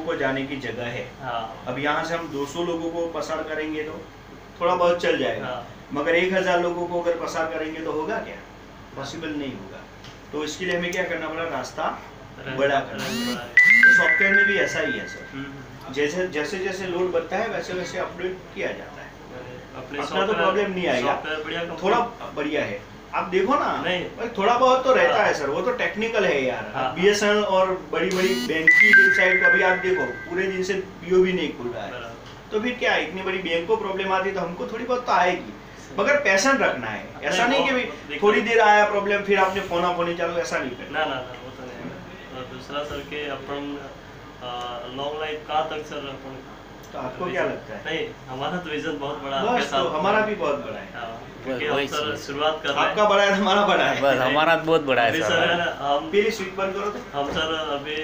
को जाने की जगह है। हाँ। अब यहाँ से हम 200 लोगों को पसार करेंगे तो थोड़ा बहुत चल जाएगा। हाँ। मगर 1000 लोगों को अगर पसार करेंगे तो होगा क्या? पॉसिबल नहीं होगा। तो इसके लिए हमें क्या करना पड़ा, रास्ता बड़ा करना पड़ा। तो सॉफ्टवेयर में भी ऐसा ही है सर, जैसे जैसे जैसे लोड बढ़ता है वैसे वैसे अपडेट किया जाता है। अपना तो प्रॉब्लम नहीं आएगा, थोड़ा बढ़िया है। आप देखो ना, नहीं थोड़ा बहुत तो रहता है सर, वो तो टेक्निकल है यार। BSNL और बड़ी बड़ी बैंक की वेबसाइट को अभी आप देखो पूरे दिन से POB नहीं खुल रहा है, तो फिर क्या इतनी बड़ी बैंक को प्रॉब्लम आती है तो हमको थोड़ी बहुत तो आएगी, मगर पैशन रखना है। ऐसा नहीं कि भाई थोड़ी देर आया प्रॉब्लम फिर आपने फोन चालू, ऐसा नहीं करना। ना वो तो नहीं। और दूसरा सर के अपन लॉन्ग लाइफ कहाँ तक सर अपन, तो आपको क्या लगता है? नहीं हमारा तो विजन बहुत बड़ा है, बस तो हमारा भी बहुत बड़ा है। क्योंकि हम सर शुरुआत कर रहे हैं। आपका बड़ा है, हमारा बड़ा है। बस हमारा बहुत बड़ा है सर। हम पहले स्विच बंद करो तो। हम सर अभी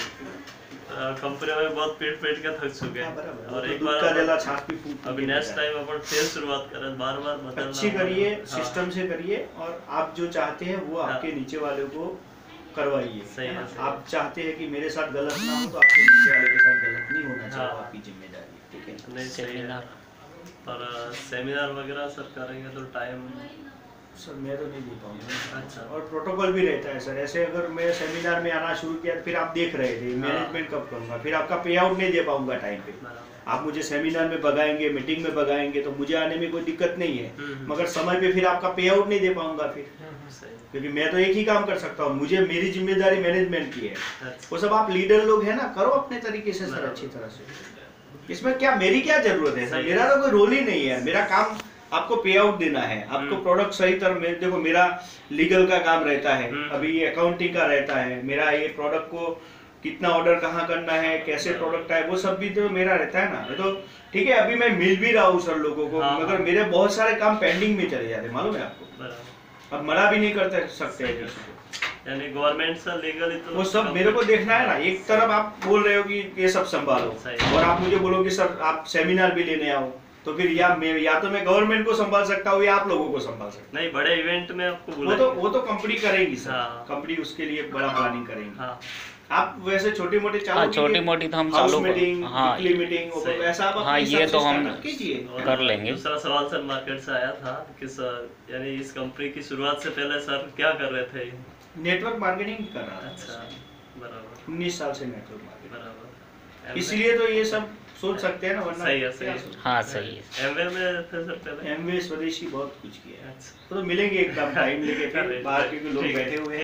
कंपनी में बहुत पेट का थक चुके हैं, और एक बार अभी नेक्स्ट टाइम अपन फिर शुरुआत करें, बार अच्छी करिए, सिस्टम से करिए, और आप जो चाहते हैं वो आपके नीचे वाले को करवाइए। सही है। आप चाहते हैं कि मेरे साथ गलत ना हो तो आपके नीचे वाले के साथ गलत नहीं होना चाहिए, आपकी जिम्मेदारी। ठीक है। नहीं सेमिनार और सेमिनार वगैरह सर करेंगे तो टाइम सर मैं तो नहीं दे पाऊंगा। अच्छा। और प्रोटोकॉल भी रहता है सर, ऐसे अगर मैं सेमिनार में आना शुरू किया फिर आप देख रहे थे मैनेजमेंट कब करूँगा, फिर आपका पे आउट नहीं दे पाऊंगा टाइम पे। आप मुझे सेमिनार में भगाएंगे, मीटिंग में भगाएंगे तो मुझे आने में कोई दिक्कत नहीं है, मगर समय पे फिर आपका पे आउट नहीं दे पाऊंगा फिर, क्योंकि मैं तो एक ही काम कर सकता हूँ, मुझे मेरी जिम्मेदारी मैनेजमेंट की है। वो सब आप लीडर लोग हैं ना, करो अपने तरीके से सर, अच्छी तरह से। इसमें क्या मेरी क्या जरूरत है सर, मेरा तो कोई रोल ही नहीं है। मेरा काम आपको पे आउट देना है, आपको प्रोडक्ट सही तरह में। देखो मेरा लीगल का काम रहता है, अभी ये अकाउंटिंग का रहता है, मेरा ये प्रोडक्ट को कितना ऑर्डर कहाँ करना है, कैसे प्रोडक्ट है, वो सब भी तो मेरा रहता है ना। तो ठीक है, अभी मैं मिल भी रहा हूँ सर लोगों को, मगर मेरे बहुत सारे काम पेंडिंग में चले जाते, मालूम है आपको। अब मना भी नहीं कर सकते हैं किसी को, यानी गवर्नमेंट से लीगल तो वो सब मेरे को देखना है ना। एक तरफ आप बोल रहे हो कि ये सब संभालो, और आप मुझे बोलो कि सर आप सेमिनार भी लेने आओ, तो फिर या तो मैं गवर्नमेंट को संभाल सकता हूँ या आप लोगों को संभाल सकता हूँ। नहीं, बड़े इवेंट में आपको वो तो कंपनी करेगी सर, कंपनी उसके लिए बड़ा प्लानिंग करेगी। आप वैसे छोटी मोटी चालू, छोटी मोटी तो हम चालू मीटिंग, वीकली मीटिंग, ऐसा आप ये तो हम कीजिए, कर लेंगे। दूसरा सवाल सर मार्केट से आया था कि सर यानी इस कंपनी की शुरुआत से पहले सर क्या कर रहे थे? नेटवर्क मार्केटिंग कर रहा था। अच्छा, बराबर। 19 साल से नेटवर्क मार्केटिंग, बराबर। इसलिए तो ये सब सोच सकते हैं ना, वरना सही है। हाँ सही है। एमवे में थे सर पहले? एमवे स्वदेशी बहुत कुछ किया है। अच्छा, तो मिलेंगे एकदम टाइम लेके फिर बाहर, क्योंकि लोग बैठे हुए हैं।